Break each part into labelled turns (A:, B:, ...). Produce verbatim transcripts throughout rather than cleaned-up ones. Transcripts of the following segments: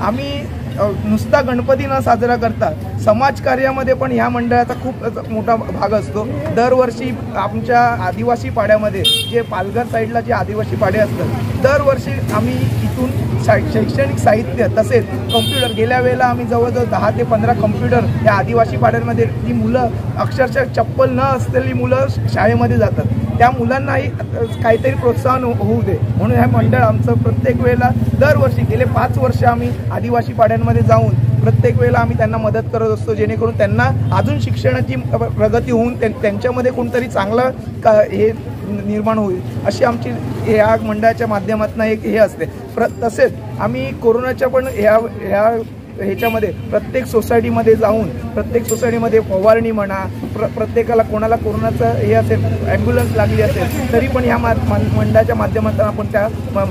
A: आम्ही नुसता गणपती न साजरा करता समाजकार्यामध्ये पण ह्या मंडळाचा खूप मोठा भाग असतो। दरवर्षी आमच्या आदिवासी पाड्यामध्ये जे पालघर साईडला जे आदिवासी पाडे असतात दरवर्षी आम्ही इथून शैक्षणिक साहित्य तसेच कम्प्युटर गेल्या वेळेला आम्ही जवळजवळ दहा ते पंधरा कम्प्युटर या आदिवासी पाड्यांमध्ये ती मुलं अक्षरशः चप्पल न असलेली मुलं शाळेमध्ये जातात त्या मुलांनाही काहीतरी प्रोत्साहन होऊ दे म्हणून हे मंडळ आमचं प्रत्येक वेळेला दरवर्षी गेले पाच वर्ष आम्ही आदिवासी पाड्यांमध्ये जाऊन प्रत्येक वेळेला आम्ही त्यांना मदत करत असतो जेणेकरून त्यांना अजून शिक्षणाची प्रगती होऊन त्यांच्यामध्ये कोणतरी चांगलं हे निर्माण होईल अशी आमची या मंडळाच्या माध्यमातून एक हे असते। प्र तसेच आम्ही कोरोनाच्या पण ह्या ह्या ह्याच्यामध्ये प्रत्येक सोसायटीमध्ये जाऊन प्रत्येक सोसायटीमध्ये फवारणी म्हणा प्र प्रत्येकाला कोणाला कोरोनाचं हे असेल ॲम्ब्युलन्स लागली असेल तरी पण ह्या मा मंडळाच्या माध्यमातून आपण त्या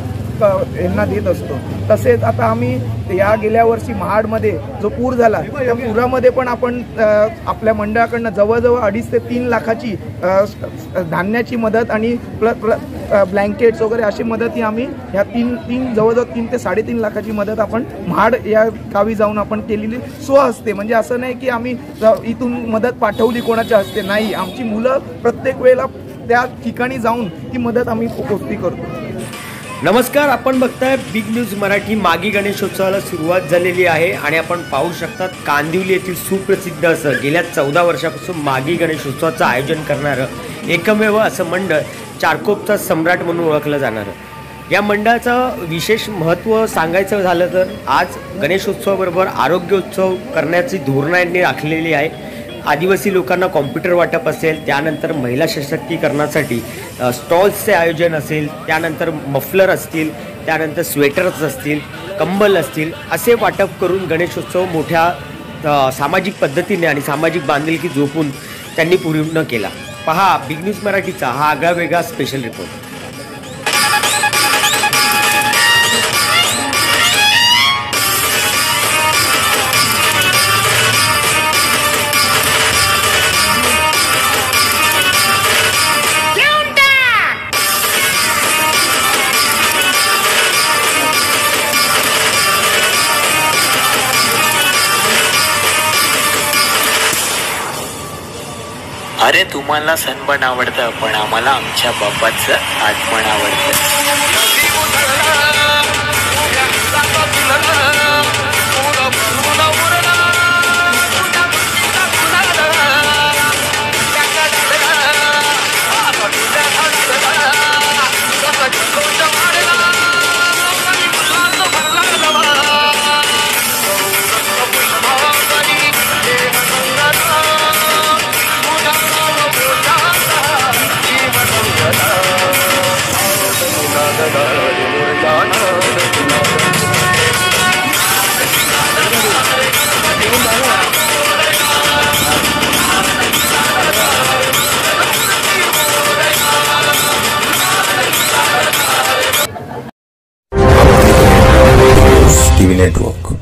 A: यांना देत असतो। तसेच आता आम्ही या गेल्या वर्षी महाडमध्ये जो पूर झाला त्या पुरामध्ये पण आपण आपल्या मंडळाकडनं जवळजवळ अडीच ते तीन लाखाची धान्याची मदत आणि प्ल प्ल ब्लँकेट्स वगैरे अशी मदत ही आम्ही ह्या तीन तीन जवळजवळ तीन ते साडेतीन लाखाची मदत आपण महाड या गावी जाऊन आपण केलेली स्वहस्ते म्हणजे असं नाही की आम्ही इथून मदत पाठवली कोणाच्या हस्ते नाही आमची मुलं प्रत्येक वेळेला त्या ठिकाणी जाऊन ती मदत आम्ही पोहोचती करतो।
B: नमस्कार, आपण बघताय बिग न्यूज मराठी। मागी गणेशोत्सवाला सुरुवात झालेली आहे आणि आपण पाहू शकतात कांदिवली येथील सुप्रसिद्ध असं गेल्या चौदा वर्षापासून मागी गणेशोत्सवाचं आयोजन करणारं एकमेव असं मंडळ चारकोपचा सम्राट म्हणून ओळखलं जाणारं या मंडळाचं विशेष महत्त्व सांगायचं झालं तर आज गणेशोत्सवाबरोबर आरोग्योत्सव करण्याची धोरणं यांनी आखलेली आहे। आदिवासी लोकांना कॉम्प्युटर वाटप असेल, त्यानंतर महिला सशक्तीकरणासाठी स्टॉल्सचे आयोजन असेल, त्यानंतर मफलर असतील, त्यानंतर स्वेटर्स असतील, कंबल असतील असे वाटप करून गणेशोत्सव मोठ्या सामाजिक पद्धतीने आणि सामाजिक बांधिलकी जोपून त्यांनी पूर्ण केला। पहा बिग न्यूज मराठीचा हा आगळा वेगळा स्पेशल रिपोर्ट।
C: अरे तुम्हाला सणपण आवडतं पण आम्हाला आमच्या बाप्पाचं आठवण आवडतं।
B: नेटवर्क।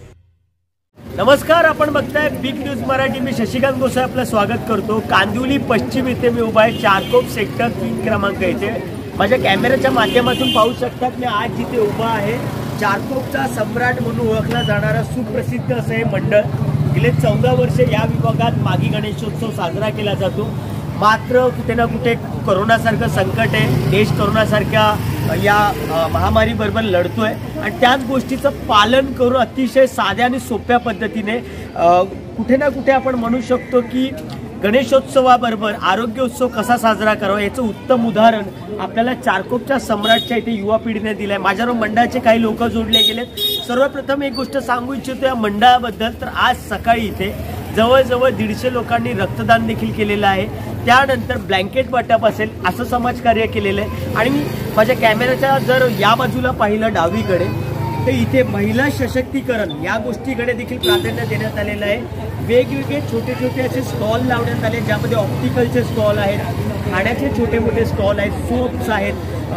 B: नमस्कार, आपण बघताय बिग न्यूज मराठी। मी शशिकांत गोसाई आपलं स्वागत करतो। कांदिवली पश्चिम येथे मी उभा आहे, चारकोप सेक्टर तीन क्रमांक येथे। माझ्या कॅमेऱ्याच्या माध्यमातून पाहू शकतात मी आज जिथे उभा आहे चारकोपचा सम्राट म्हणून ओळखला जाणारा सुप्रसिद्ध असं हे मंडळ गेले चौदा वर्षे या विभागात मागी गणेशोत्सव साजरा केला जातो। मात्र कुठे ना कुठे कोरोनासारखं संकट आहे, देश कोरोनासारख्या या महामारीबरोबर लढतोय आणि त्याच गोष्टीचं पालन करून अतिशय साध्या आणि सोप्या पद्धतीने कुठे ना कुठे आपण म्हणू शकतो की गणेशोत्सवाबरोबर आरोग्योत्सव कसा साजरा करावा याचं उत्तम उदाहरण आपल्याला चारकोपच्या सम्राटच्या इथे युवा पिढीने दिलं आहे। माझ्याबरोबर मंडळाचे काही लोक जोडले गेलेत। सर्वप्रथम एक गोष्ट सांगू इच्छितो या मंडळाबद्दल, तर आज सकाळी इथे जवळजवळ दीडशे लोकांनी रक्तदान देखील केलेलं आहे, त्यानंतर ब्लँकेट वाटप असेल असं समाजकार्य केलेलं आहे। आणि मी माझ्या कॅमेऱ्याच्या जर या बाजूला पाहिलं डावीकडे तर इथे महिला सशक्तीकरण या गोष्टीकडे देखील प्राधान्य देण्यात आलेलं आहे। वेगवेगळे छोटे छोटे असे स्टॉल लावण्यात आले ज्यामध्ये ऑप्टिकलचे स्टॉल आहेत, खाण्याचे छोटे मोठे स्टॉल आहेत, सोप्स आहेत,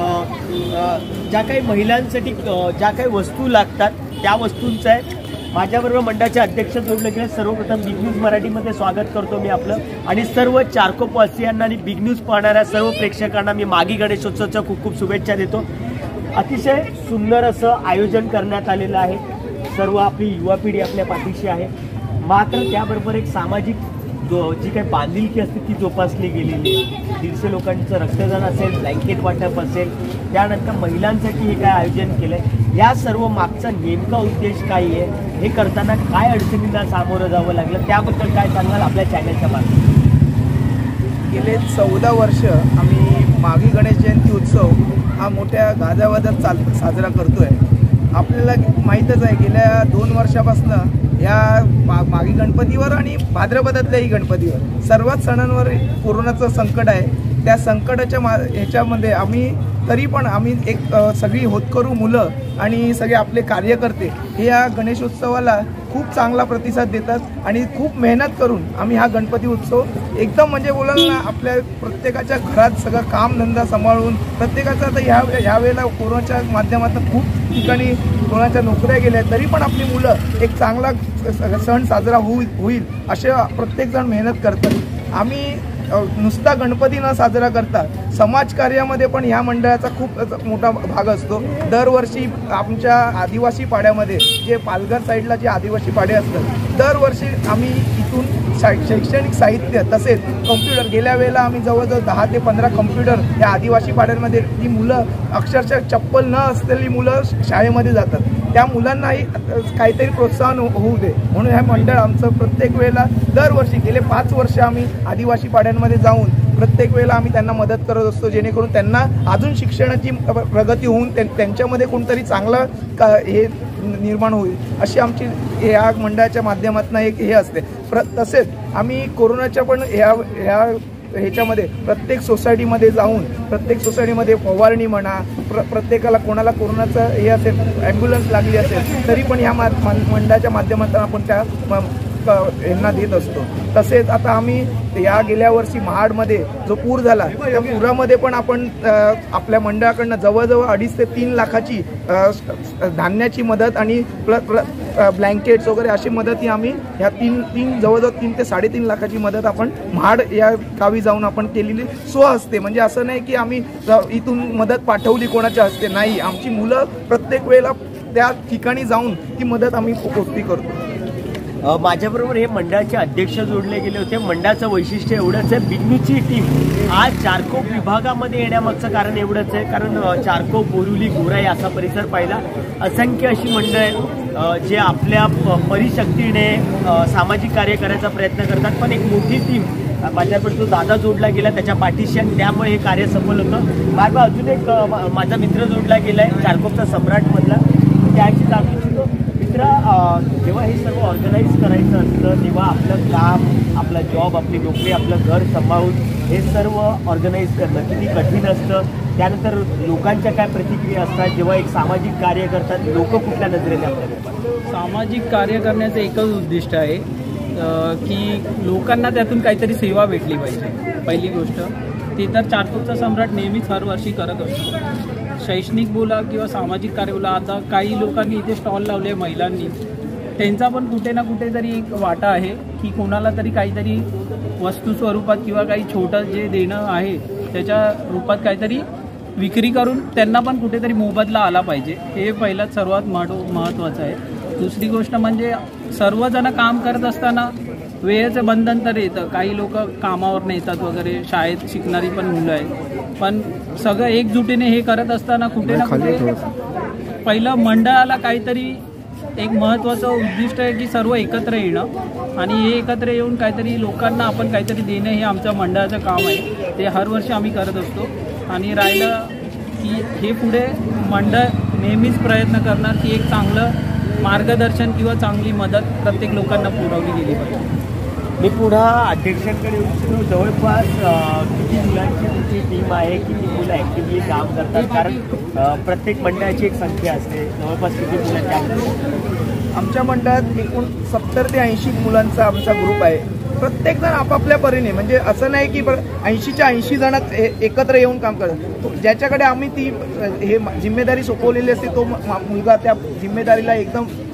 B: ज्या काही महिलांसाठी ज्या काही वस्तू लागतात त्या वस्तूंचं आहे। माझ्याबरोबर मंडळाचे अध्यक्ष जोडले गेले। सर्वप्रथम बिग न्यूज मराठीमध्ये स्वागत करतो मी आपलं आणि सर्व चारकोपवासियांना आणि बिग न्यूज पाहणाऱ्या सर्व प्रेक्षकांना मी मागी गणेशोत्सवाच्या खूप खूप शुभेच्छा देतो। अतिशय सुंदर असं आयोजन करण्यात आलेलं आहे। सर्व आपली युवा पिढी आपल्या पाठीशी आहे, मात्र त्याबरोबर एक सामाजिक जो जी काही बांधिलकी असते ती जोपासली गेलेली आहे. दीडशे लोकांचं रक्तदान असेल, ब्लँकेट वाटप असेल, त्यानंतर महिलांसाठी हे काय आयोजन केलं आहे, या सर्व मागचा नेमका उद्देश काय आहे, हे करताना काय अडचणींना सामोरं जावं लागलं, त्याबद्दल काय सांगाल आपल्या चॅनलच्या माध्यमातून?
A: गेले चौदा वर्ष आम्ही मागी गणेश जयंती उत्सव हा मोठ्या गाजावाजात चाल साजरा करतो आहे. आपल्याला माहीतच आहे, गेल्या दोन वर्षापासून ह्या मा मागी गणपतीवर आणि भाद्रपदातल्याही गणपतीवर सर्वच सणांवर कोरोनाचं संकट आहे. त्या संकटाच्या मा ह्याच्यामध्ये आम्ही तरी पण आम्ही एक सगळी होतकरू मुलं आणि सगळे आपले कार्यकर्ते हे या गणेशोत्सवाला खूप चांगला प्रतिसाद देतात आणि खूप मेहनत करून आम्ही हा गणपती उत्सव एकदम म्हणजे बोलाल ना, आपल्या प्रत्येकाच्या घरात सगळं कामधंदा सांभाळून प्रत्येकाचं आता ह्या ह्यावेळेला कोरोनाच्या माध्यमातून खूप ठिकाणी कोणाच्या नोकऱ्या गेल्या, तरी पण आपली मुलं एक चांगला सण साजरा होईल होईल असे प्रत्येकजण मेहनत करतात. आम्ही नुसता गणपती न साजरा करता समाजकार्यामध्ये पण ह्या मंडळाचा खूप मोठा भाग असतो. दरवर्षी आमच्या आदिवासी पाड्यामध्ये जे पालघर साईडला जे आदिवासी पाडे असतात, दरवर्षी आम्ही इथून शैक्षणिक साहित्य तसेच कम्प्युटर, गेल्या वेळेला आम्ही जवळजवळ दहा ते पंधरा कम्प्युटर या आदिवासी पाड्यांमध्ये, ती मुलं अक्षरशः चप्पल न असलेली मुलं शाळेमध्ये जातात, त्या मुलांनाही काहीतरी प्रोत्साहन होऊ दे म्हणून हे मंडळ आमचं प्रत्येक वेळेला दरवर्षी गेले पाच वर्ष आम्ही आदिवासी पाड्यांमध्ये जाऊन प्रत्येक वेळेला आम्ही त्यांना मदत करत असतो, जेणेकरून त्यांना अजून शिक्षणाची प्रगती होऊन त्यांच्यामध्ये कोणतरी चांगलं का हे निर्माण होईल अशी आमची या मंडळाच्या माध्यमातून एक हे असते. प्र तसेच आम्ही कोरोनाच्या पण ह्या ह्या ह्याच्यामध्ये प्रत्येक सोसायटीमध्ये जाऊन प्रत्येक सोसायटीमध्ये फवारणी म्हणा, प्र प्रत्येकाला कोणाला कोरोनाचं हे असेल, ॲम्ब्युलन्स लागली असेल, तरी पण ह्या मा मंडळाच्या माध्यमातून आपण त्या यांना देत असतो. तसेच आता आम्ही या गेल्या वर्षी महाडमध्ये जो पूर झाला, त्या पुरामध्ये पण आपण आपल्या मंडळाकडनं जवळजवळ अडीच ते तीन लाखाची धान्याची मदत आणि प्ल प्ल ब्लँकेट्स वगैरे अशी मदत ही आम्ही ह्या तीन तीन जवळजवळ तीन ते साडेतीन लाखाची मदत आपण महाड या गावी जाऊन आपण केलेली स्वहस्ते. म्हणजे असं नाही की आम्ही इथून मदत पाठवली कोणाच्या हस्ते, नाही, आमची मुलं प्रत्येक वेळेला त्या ठिकाणी जाऊन ती मदत आम्ही पोचती करतो.
B: माझ्याबरोबर हे मंडळाचे अध्यक्ष जोडले गेले होते. मंडळाचं वैशिष्ट्य एवढंच आहे, बिन्नूची टीम आज चारकोप विभागामध्ये येण्यामागचं कारण एवढंच आहे, कारण चारकोप, बोरिवली, गोराई असा परिसर पाहिला. असंख्य अशी मंडळ आहेत जे आपल्या परिशक्तीने सामाजिक कार्य करायचा प्रयत्न करतात, पण एक मोठी टीम माझ्याकडे जो दादा जोडला गेला त्याच्या पाठीशी, आणि त्यामुळे हे कार्य सफल होतं. बाबा अजून एक माझा मित्र जोडला गेला आहे चारकोपचा सम्राटमधला, त्याची जाणून इच्छितो. मित्रा, जेव्हा हे सर्व ऑर्गनाईज करायचं असतं तेव्हा आपलं काम, आपला जॉब, आपली नोकरी, आपलं घर सांभाळून हे सर्व ऑर्गनाईज करणं किती कठीण असतं. त्यानंतर लोकांच्या काय प्रतिक्रिया असतात जेव्हा एक सामाजिक कार्य करतात, लोक कुठल्या नजरेने आपल्याकडे?
D: सामाजिक कार्य करण्याचं एकच उद्दिष्ट आहे की लोकांना त्यातून काहीतरी सेवा भेटली पाहिजे. पहिली गोष्ट ते तर चारकोपचा सम्राट नेहमीच हर वर्षी करत असतो. शैक्षणिक बोला किंवा सामाजिक कार्य बोला, आता काही लोकांनी इथे स्टॉल लावले महिलांनी, त्यांचा पण कुठे ना कुठे तरी एक वाटा आहे की कोणाला तरी काहीतरी वस्तू स्वरूपात किंवा काही छोटं जे देणं आहे त्याच्या रूपात काहीतरी विक्री करून त्यांना पण कुठेतरी मोबदला आला पाहिजे. हे पहिलं सर्वात महत्व महत्त्वाचं आहे. दुसरी गोष्ट म्हणजे सर्वजण काम करत असताना वेळेचं बंधन तर येतं, काही लोक कामावर येतात वगैरे, शाळेत शिकणारी पण मुलं आहेत, पण सगळं एकजुटीने हे करत असताना कुठे ना कुठे पहिलं मंडळाला काहीतरी एक महत्त्वाचं उद्दिष्ट आहे की सर्व एकत्र येणं आणि हे एकत्र येऊन काहीतरी लोकांना आपण काहीतरी देणं हे आमचं मंडळाचं काम आहे. ते हर वर्षी आम्ही करत असतो. आणि राहिलं की हे पुढे मंडळ नेहमीच प्रयत्न करणार की एक चांगलं मार्गदर्शन किंवा चांगली मदत प्रत्येक लोकांना पुरवली गेली पाहिजे.
B: मी पुन्हा अध्यक्षांकडे येऊ शकतो. जवळपास किती मुलांची तुमची टीम आहे, किती मुलं ॲक्टिव्हली काम करतात? कारण प्रत्येक मंडळाची एक संख्या असते, जवळपास किती मुलं काम करतात?
A: आमच्या मंडळात एकूण सत्तर ते ऐंशी मुलांचा आमचा ग्रुप आहे. प्रत्येकजण आपापल्या परीने, म्हणजे असं नाही की ऐंशीच्या ऐंशी जणात एकत्र येऊन काम करतात. ज्याच्याकडे आम्ही ती हे जिम्मेदारी सोपवलेली असते तो मुलगा त्या जिम्मेदारीला एकदम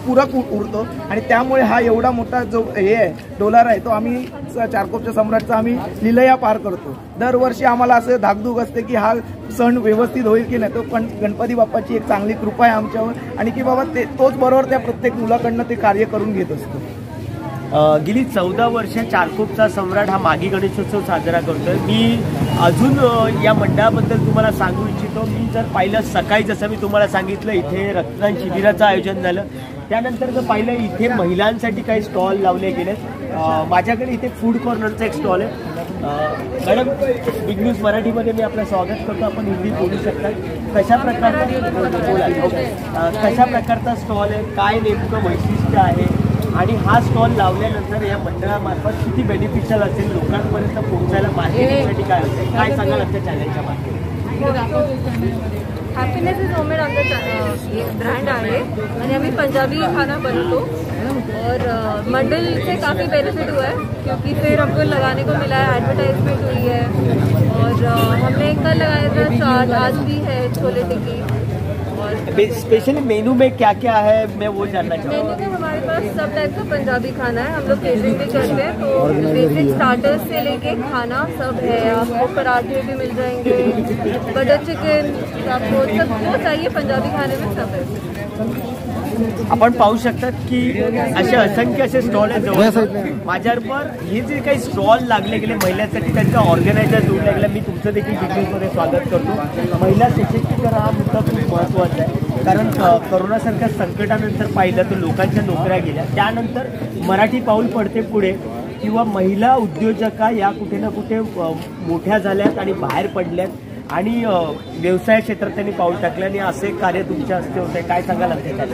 A: पूरक उ- उरतो आणि त्यामुळे हा एवढा मोठा जो हे आहे डोलार आहे तो आम्ही स- चारकोपच्या सम्राटचा आम्ही लीलया पार करतो. दरवर्षी आम्हाला असं धाकधूक असते की हा सण व्यवस्थित होईल की नाही. तो पण गणपती बाप्पाची एक चांगली कृपा आहे आमच्यावर आणि की बाबा ते तोच बरोबर त्या प्रत्येक मुलाकडनं ते कार्य करून घेत असतो.
B: अ, गेली चौदा वर्ष चारकोपचा सम्राट हा मागी गणेशोत्सव साजरा करतोय. मी अजून अ, या मंडळाबद्दल तुम्हाला सांगू इच्छितो. मी जर पाहिलं सकाळी जसं मी तुम्हाला सांगितलं इथे रक्तदान शिबिराचं आयोजन झालं. त्यानंतर जर पाहिलं इथे महिलांसाठी काही स्टॉल लावले गेले. माझ्याकडे इथे फूड कॉर्नरचा एक स्टॉल आहे. अ, मॅडम बिग न्यूज मराठीमध्ये मी आपलं स्वागत करतो. आपण हिंदी बोलू शकता. कशा प्रकारचा बोला ओके अ, कशा प्रकारचा स्टॉल आहे, काय नेमकं वैशिष्ट्य आहे आणि हा स्टॉल लावल्यानंतर या मंडळामार्फत किती बेनिफिशियल असेल, लोकांपर्यंत पोहोचायला मार्केटिंगसाठी काय असेल, काय सांगाल आमच्या चॅनलच्या मार्केटिंग?
E: हॅपीनेस इज होममेड आमचा ब्रँड आहे आणि आम्ही पंजाबी खाना बनवतो और uh, मंडल से काफ़ी बेनिफिट हुआ है क्योंकि फिर हमको लगाने को मिला है, एडवर्टाइजमेंट हुई है और uh, हमने कल लगाया था चाट, आज भी है छोले टिक्की और
B: स्पेशली मेनू में क्या क्या है मैं वो जानना
E: मेन्यू
B: चाहूँगा.
E: में हमारे पास सब टाइप का पंजाबी खाना है. हम लोग केटरिंग भी करते हैं तो बेसिक स्टार्टर्स से लेके खाना सब है. आपको पराठे भी मिल जाएंगे, बटर चिकन, आपको सब जो चाहिए पंजाबी खाने में सब है.
B: आपण पाहू शकतात की असे असंख्य असे स्टॉल आहेत जवळ. माझ्यावर हे जे काही स्टॉल लागले गेले महिलांसाठी त्यांचा ऑर्गनायझर जोडला गेला. मी तुमचं देखील डिटेल्समध्ये स्वागत करतो. महिला सशक्तीकरण हा मुद्दा खूप महत्त्वाचा आहे कारण करोनासारख्या संकटानंतर पाहिलं तर लोकांच्या नोकऱ्या गेल्या. त्यानंतर मराठी पाऊल पडते पुढे किंवा महिला उद्योजका या कुठे ना कुठे मोठ्या झाल्यात आणि बाहेर पडल्यात आणि व्यवसाय क्षेत्रात त्यांनी पाऊल टाकलं आणि असे कार्य तुमच्या हस्ते होते. काय सांगाल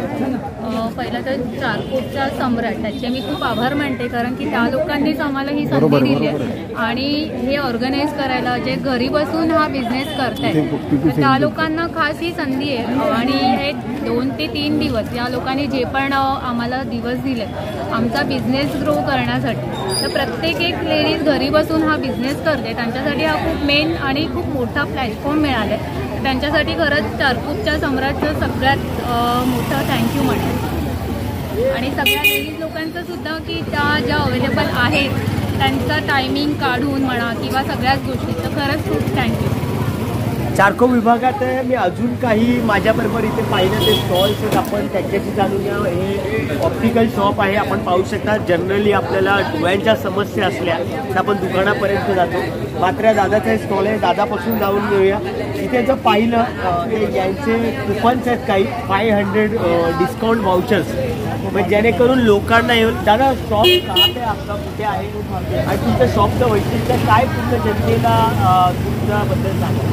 F: अ, पहिलं तर चारकोपचा सम्राट त्याचे मी खूप आभार मानते कारण की त्या लोकांनीच आम्हाला ही संधी दिली आहे आणि हे ऑर्गनाईज करायला जे घरी बसून हा बिझनेस करतायत त्या लोकांना खास ही संधी आहे. आणि हे दोन ते तीन दिवस या लोकांनी जे पण आम्हाला दिवस दिले आमचा बिझनेस ग्रो करण्यासाठी, तर प्रत्येक एक लेडीज घरी बसून हा बिझनेस करते त्यांच्यासाठी हा खूप मेन आणि खूप मोठा प्लॅटफॉर्म मिळाला आहे. त्यांच्यासाठी खरंच चारकोपच्या सम्राटचं सगळ्यात मोठं थँक्यू म्हणेन. आणि सगळ्या लेडीज लोकांचं सुद्धा की त्या ज्या अवेलेबल आहेत त्यांचा टायमिंग काढून म्हणा किंवा सगळ्याच गोष्टी, तर खरंच खूप थँक्यू.
B: चारकोप विभागात मी अजून काही माझ्याबरोबर इथे पाहिलं ते स्टॉल्स आहेत. आपण त्यांच्याशी जाणून घ्या. हे ऑप्टिकल शॉप आहे. आपण पाहू शकता जनरली आपल्याला डोळ्यांच्या समस्या असल्या तर आपण दुकानापर्यंत जातो. मात्र दादाचा हे स्टॉल आहे. दादापासून जाऊन घेऊया. इथे जर पाहिलं ते यांचे कुपन्स आहेत काही फाय हंड्रेड डिस्काउंट वाउचर्स म्हणजे जेणेकरून लोकांना येऊन दादा शॉप आहे आपला कुठे आहे आणि तुमच्या शॉपचं वैशिष्ट्य काय तुमच्या जनतेला तुमच्याबद्दल सांगा.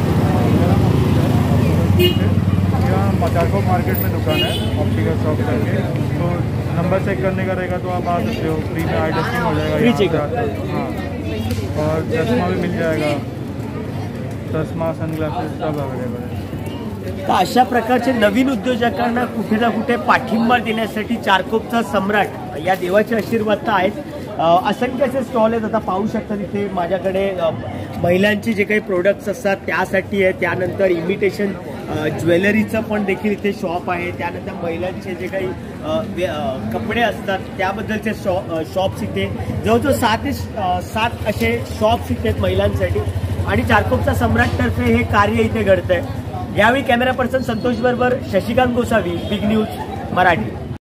G: यहाँ चारकोप मार्केट में दुकान है ऑप्टिकल शॉप करके. तो नंबर चेक करने का रहेगा तो आप आ सकते हो. फ्री में आई टेस्टिंग हो जाएगा.
B: Free check.
G: हाँ और चश्मा भी मिल जाएगा. चश्मा सनग्लासेस सब अवेलेबल है.
B: तर अशा प्रकारचे नवीन उद्योजकांना कुठे ना कुठे पाठिंबा देण्यासाठी चारकोपचा सम्राट या देवाचे आशीर्वाद तर आहेत. असंख्य असे स्टॉल आहेत. आता पाहू शकता तिथे माझ्याकडे महिलांचे जे काही प्रोडक्ट्स असतात त्यासाठी आहे. त्यानंतर इमिटेशन ज्वेलरीचं पण देखील इथे शॉप आहे. त्यानंतर महिलांचे जे काही कपडे असतात त्याबद्दलचे शॉ शॉप्स इथे जवळजवळ सात ते सात असे शॉप्स इथे आहेत महिलांसाठी आणि चारकोपचा सम्राटतर्फे हे कार्य इथे घडतंय. यावेळी कॅमेरा पर्सन संतोष बरोबर शशिकांत गोसावी, बिग न्यूज मराठी.